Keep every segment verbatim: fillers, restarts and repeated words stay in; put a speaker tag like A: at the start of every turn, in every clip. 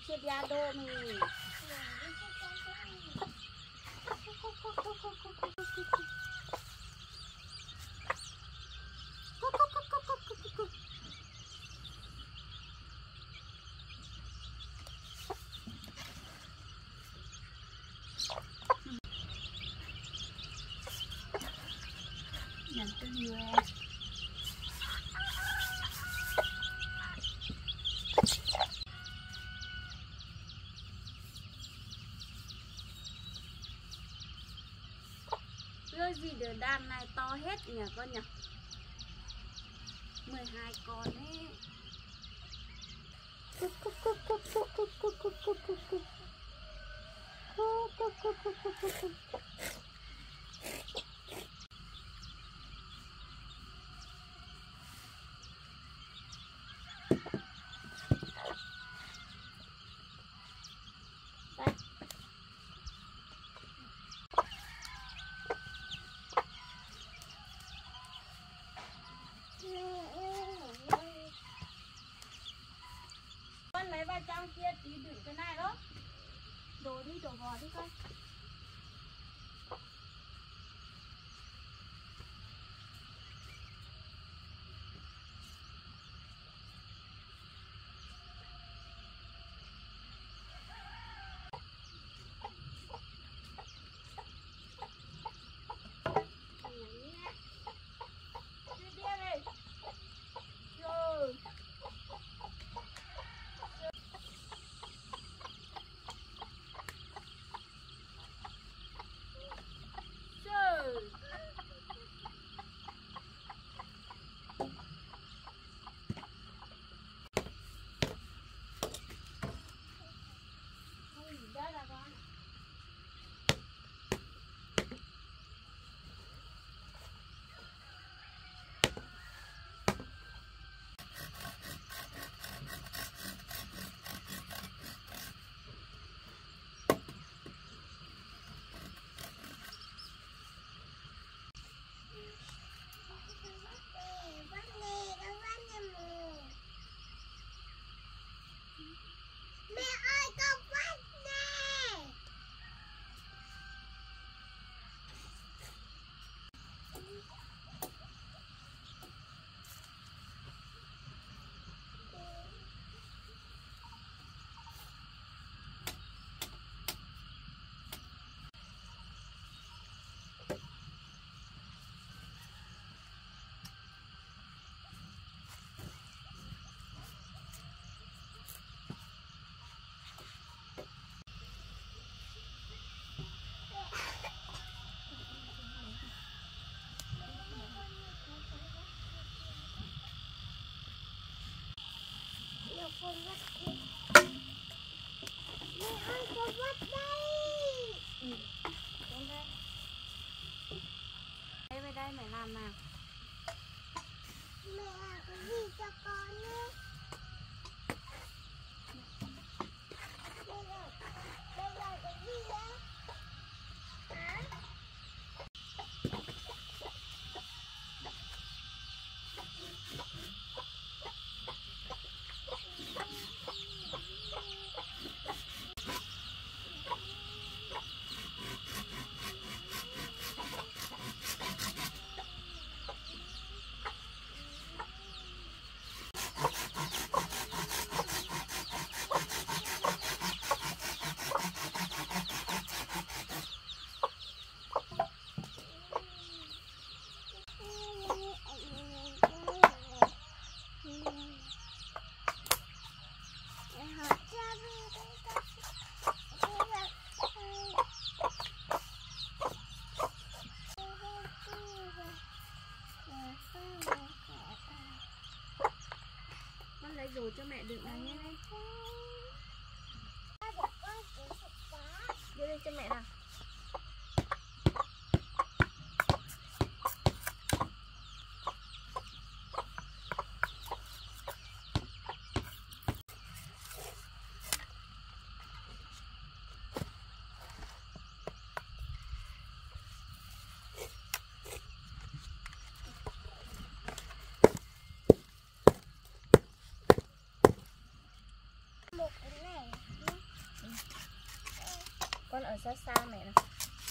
A: Siết da đô mình. Nhận cái gì vậy? Ơi gì đứa đàn này to hết nhỉ con nhỉ? mười hai con ấy. Cúc cúc cúc cúc cúc cúc cúc cúc cúc cúc cúc. Cúc cúc cúc cúc cúc cúc cúc. Con lấy vào trong kia tí đựng cái này đó. Đổ đi, đổ vào đi con. Con vắt đi. Mẹ ơi, con vắt đây. Ừ, con đây. Đây về đây mẹ làm nào. Mẹ làm cái gì cho con ấy? Đây là, đây là cái gì đấy? Hả? Đồ cho mẹ đựng vào nhé. Đưa đây cho mẹ nào. xa xa mẹ này.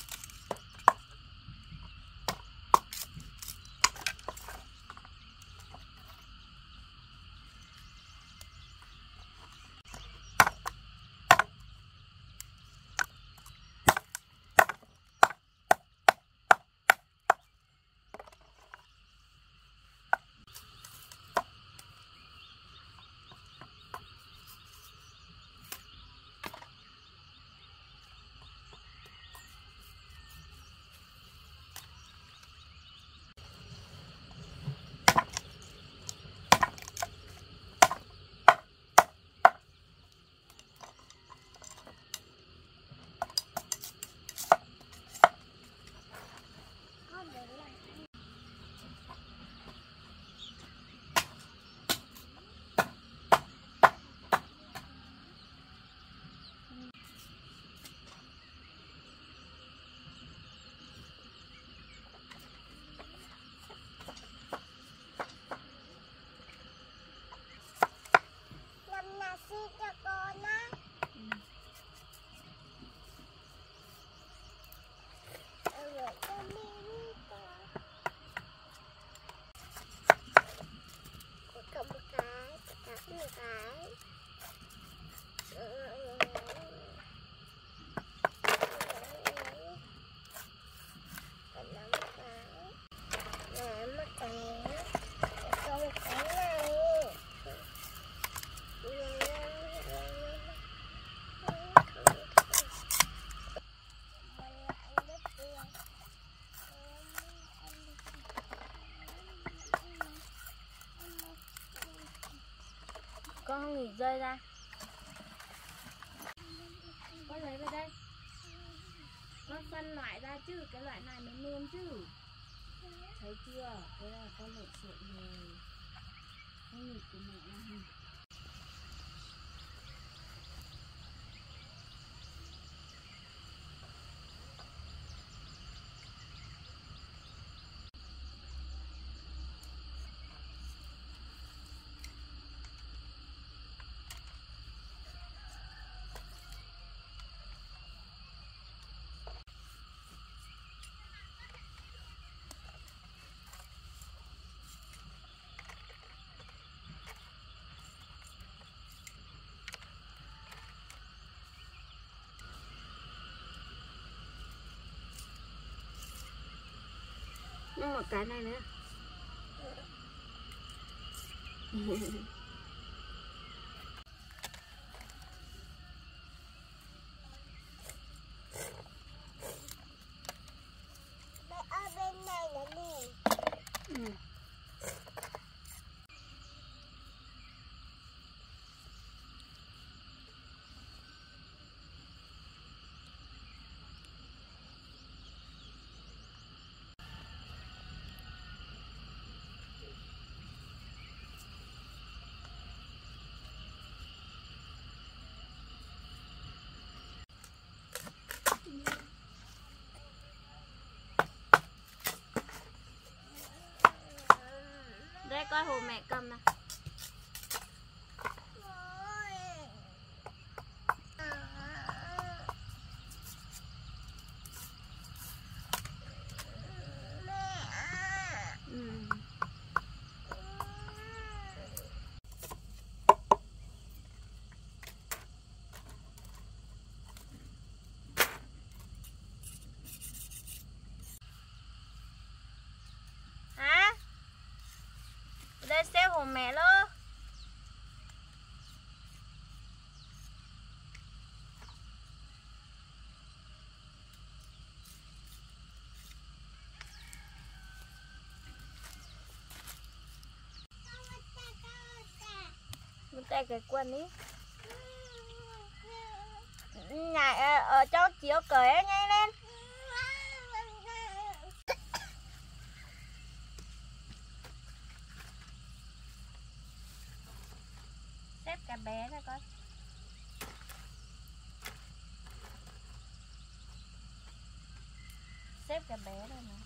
A: Con không nghỉ rơi ra. Con lấy về đây. Con phân loại ra chứ, cái loại này mới nuông chứ. Thấy chưa? Thế là con lộn xộn rồi. Con nghịch của mẹ này. Nhưng mà cái này nữa.
B: Mẹ ở bên này là gì?
A: Ừ. Đây coi hồ mẹ cầm này. Ừ. Hả? Đây xe hồ mẹ luôn. Mình tay cái quần đi. Nhảy ở trong chiếu cởi nhanh lên. Xếp cả bé ra con. Xếp cả bé rồi nè.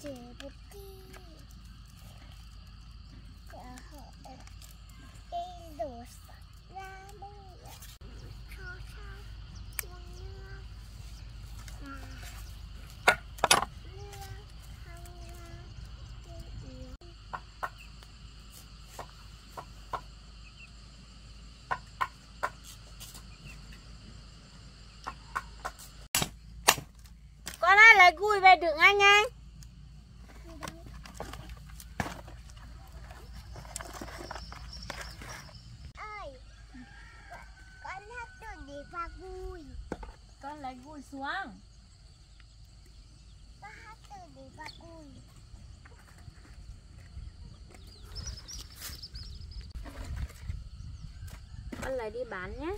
B: Chị bút đi. Dạ hỏi đi đổ sạch ra bông ạ. Cho sao con nước là nước hăng ra trên yếu.
A: Con ơi lấy gùi về đựng anh nhanh.
B: Ơi, con hát được để vào gùi.
A: Con lấy gùi xuống.
B: Con hát được để vào gùi.
A: Con lấy đi bán nhé.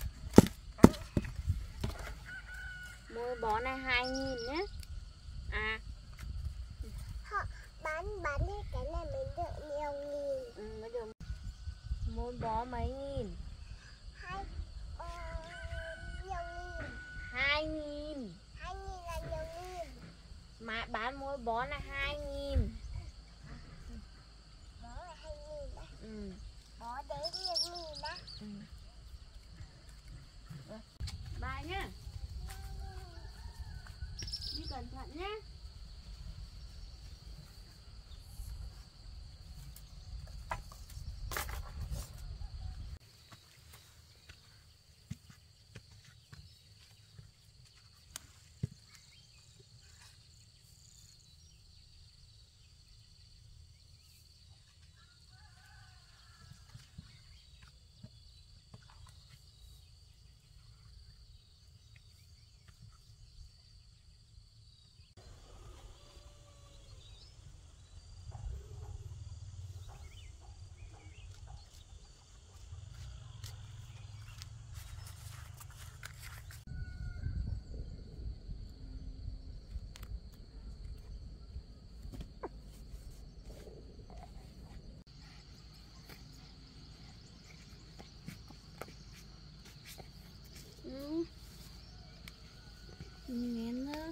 A: Mỗi bó này hai nghìn nhé. À
B: Họ bán bán hết cái này mới được nhiều nghìn.
A: ừ, mới được. Mỗi bó mấy nghìn?
B: Hai ờ, nhiều nghìn.
A: Hai nghìn.
B: Hai nghìn là nhiều nghìn.
A: Mà bán mỗi bó là hai nghìn.
B: Bó là hai nghìn á.
A: Ừ.
B: Bó đấy nhiều nghìn á.
A: Ừ. Bye nhá. Đi cẩn thận nhé. Ừ. Nhìn đó.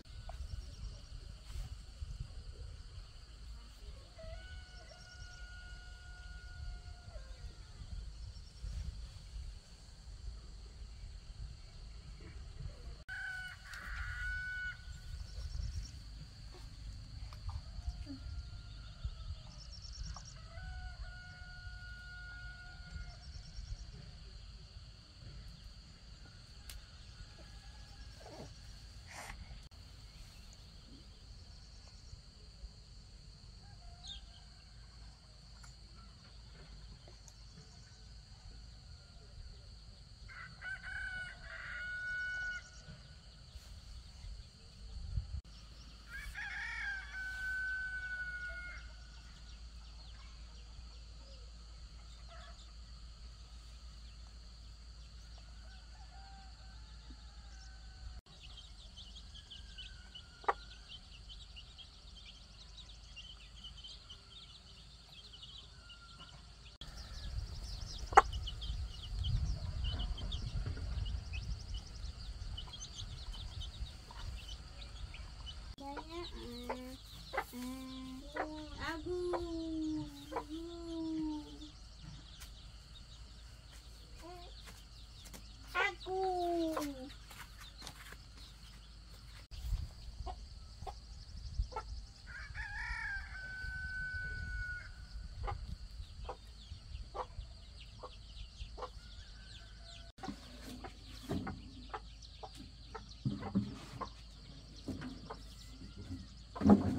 A: Đây nhá. À, à, agu. Agu. Thank you.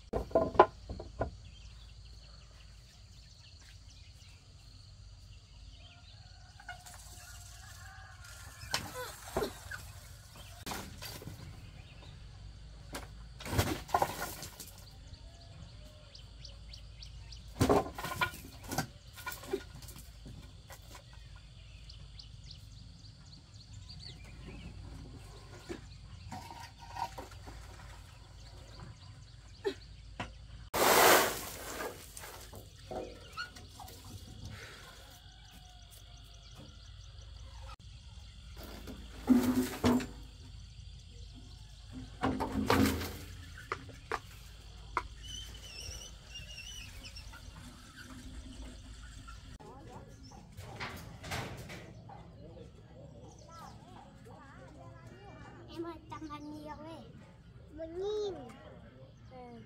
B: Em ơi, tầm bao nhiêu ấy? Một nghìn. Ừ.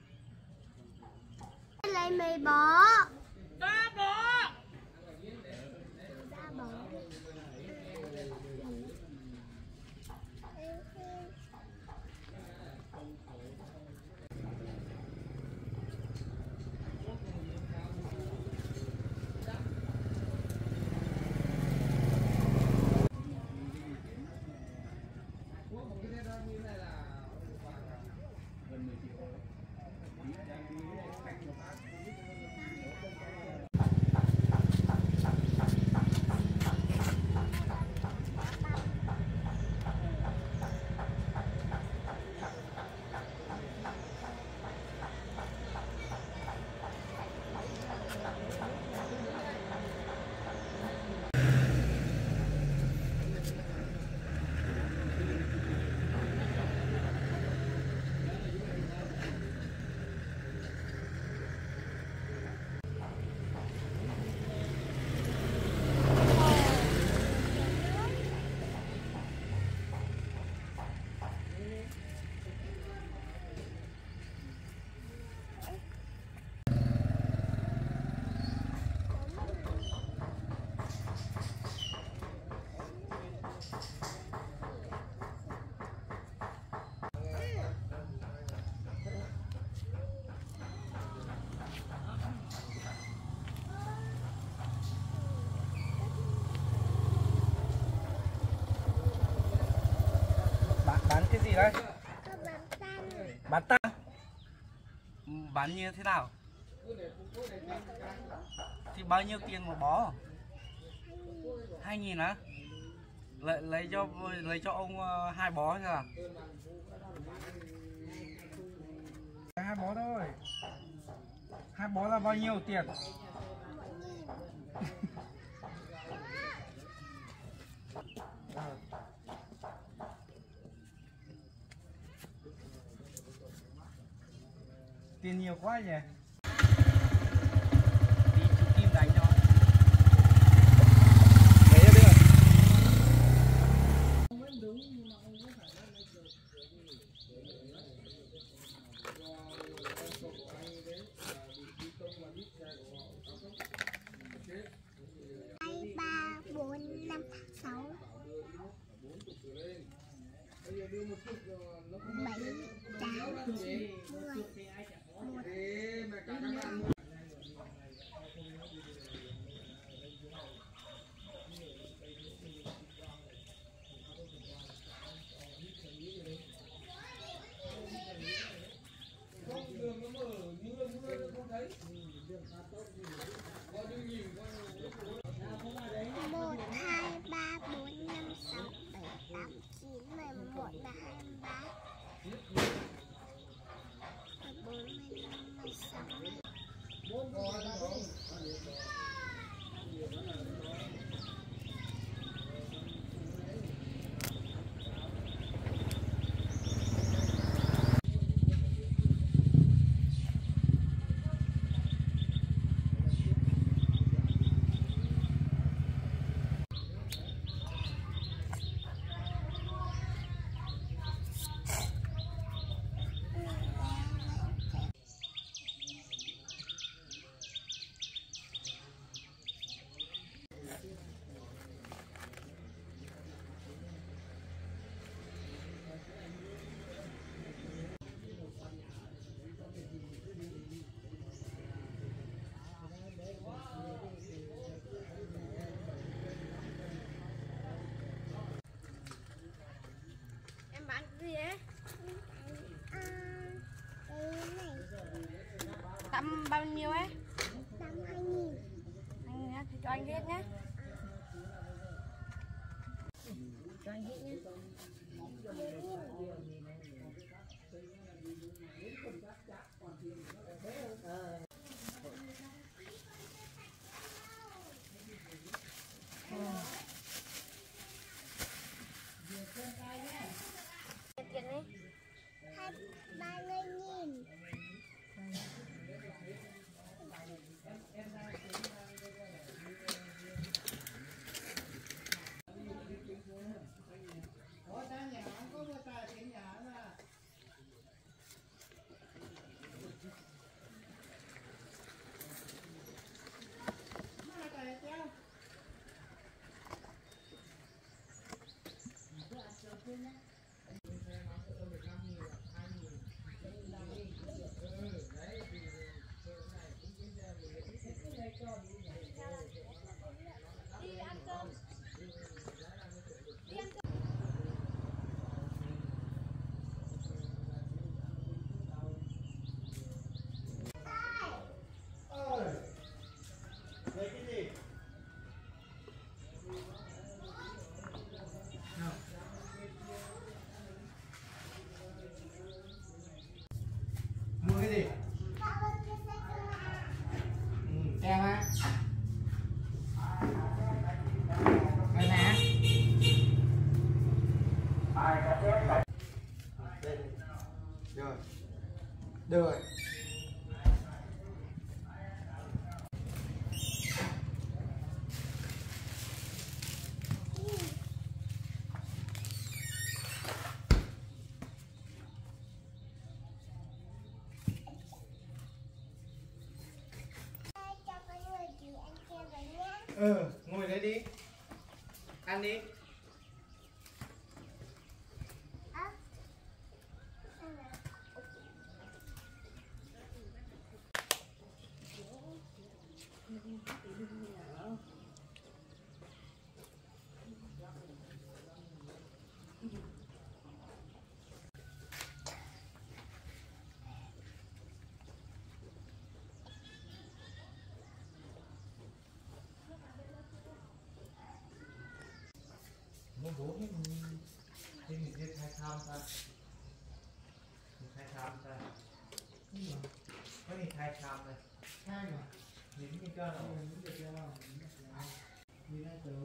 B: Lấy mì bò.
A: Ba bò.
B: Ba bò.
C: Bán cái gì đấy?
B: Có bán tanh.
C: Bán tanh. Bán như thế nào? Thì bao nhiêu tiền một bó? Hai nghìn á? Lấy, lấy cho lấy cho ông uh, hai bó thôi à? Hai bó thôi. Hai bó là bao nhiêu tiền? Tiền nhiều quá nhỉ? Tí chú Kim đánh cho. Đấy là được.
B: Hai, ba, bốn, năm, sáu, bảy, tám, mười, một,
A: Cho anh viết nhé. Cho anh viết nhé. Tiền đấy.
B: Hai ba mươi nghìn.
A: Đi ăn cơm. Đi ăn cơm.
C: Lấy cái gì? Mua cái gì? Ừ, tem á. Cái hả? Đây. Rồi. Được rồi.
B: Cho con ngồi chịu ăn kem với nhé.
C: Ừ, ngồi đây đi. Ăn đi.
B: Ốc. Ăn nào.
C: Nó bố hết thì mình đi khai tham ta. Mình khai tham ta. Có gì khai tham này. Khai mà. Nhìn như cho nó. Nhìn như cho nó. Nhìn nó tự.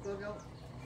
C: cơm đâu.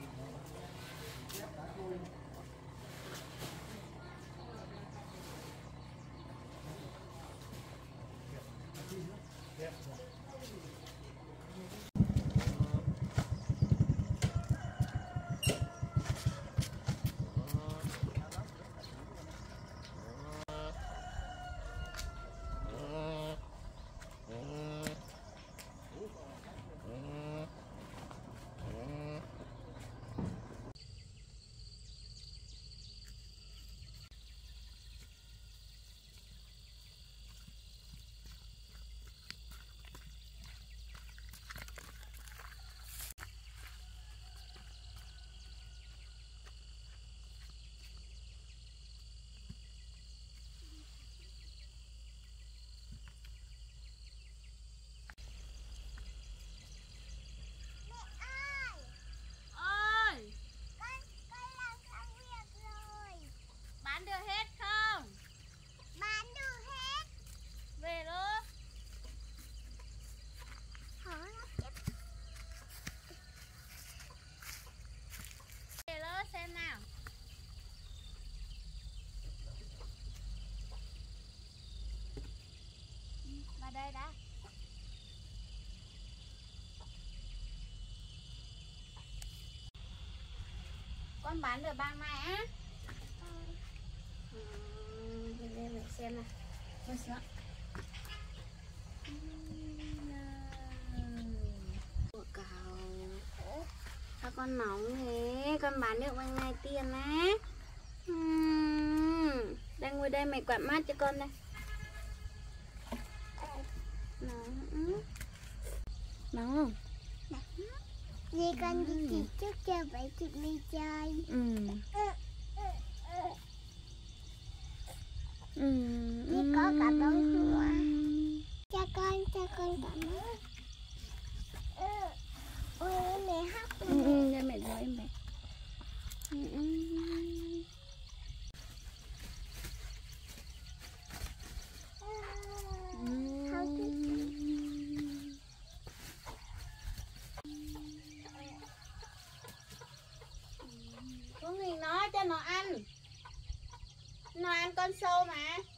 A: Đây đã. Con bán được bao này á? Ừ, đây mẹ xem này. Con xuống. Ủa cào. Sao con nóng thế? Con bán được bao ngày tiền á? Uhm. Đây ngồi đây mẹ quạt mát cho con đây. Nóng. Nóng không?
B: Vì con đi chị trước chơi với chị đi chơi.
A: Ừ. Ừ.
B: Vì có cả bông hoa. Cho con, cho con cả má. Ôi mẹ hấp.
A: Ừ, ừ, để mẹ gọi em mẹ. Ừ, ừ. Có gì nói cho nó ăn. Nó ăn con sâu mà.